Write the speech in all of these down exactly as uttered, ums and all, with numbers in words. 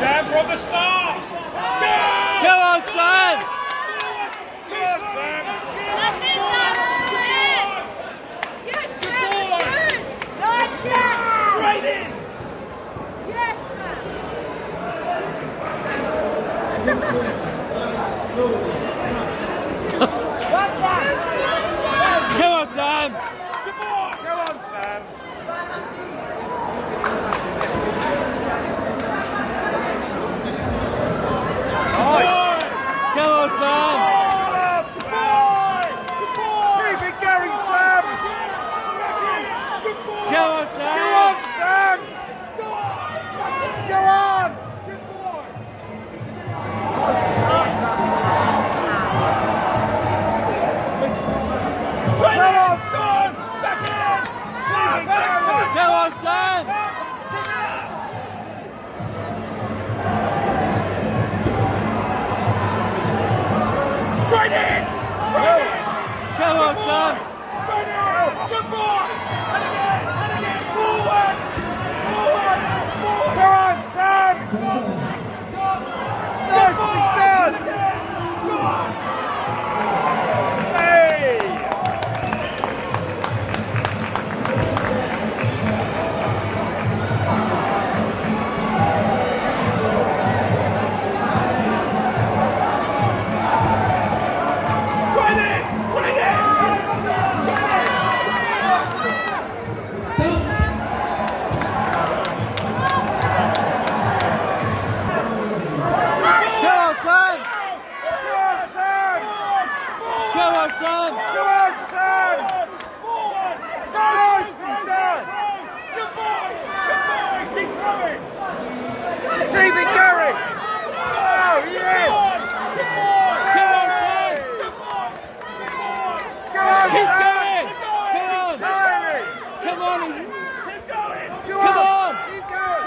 Sam from the start! Go! Come on, Sam! Go on, Sam! That's it, Sam! Yes! Yes, Sam, that's good! Right, yes! Straight in! Yes, Sam! What's that? Come on, Sam! Good boy! Go on, Sam! Come on, Sam! Good boy! Good boy! Keep it going, Sam! Good boy! Come on, Go Sam! on, Sam! Go on! Go on! Good boy! Come on, son! Back in! Back, back, back. Come on, Sam! Straight in! Straight in! Come on, Sam! Straight in! Good boy! And again! And again! Forward! Forward! Forward! Go on, Sam! Nicely done! Go on! Hey! Straight in! Straight Come on, Sam! Go on, Sam! Nicely done! Good boy! Good boy! Keep going! Keep it going! Oh, yes! Good boy! Come on, Sam! Good boy! Good boy! Go on, Keep Sam! going! Keep Come on! Tiny! Come on! Keep going! Come on! Keep going!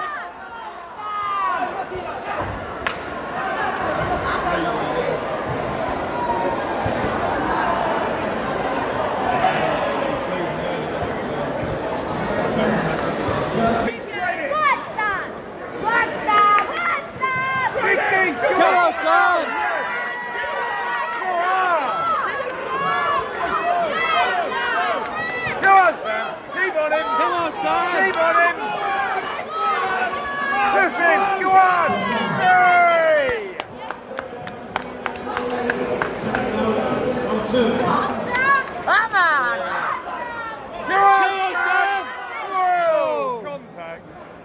Come on, Sam! Go on, Sam. Keep on him. Come on, Sam! Keep on him. Push him. Go on. Hey! Come on! Go on, Come on, Sam! Whoa. Contact.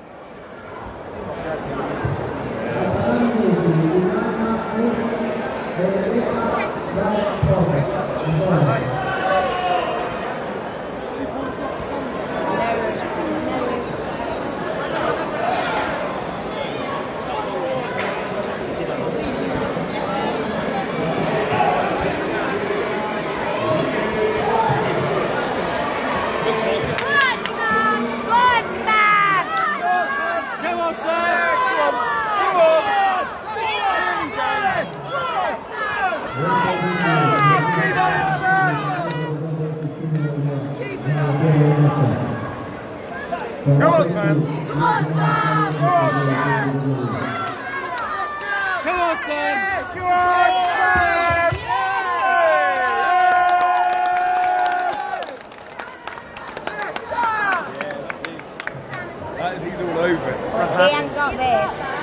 Come on, Sam! Go on, Sam. Go on, Sam. Come on, Sam! Go on, Sam. He's all over it. He ain't got this.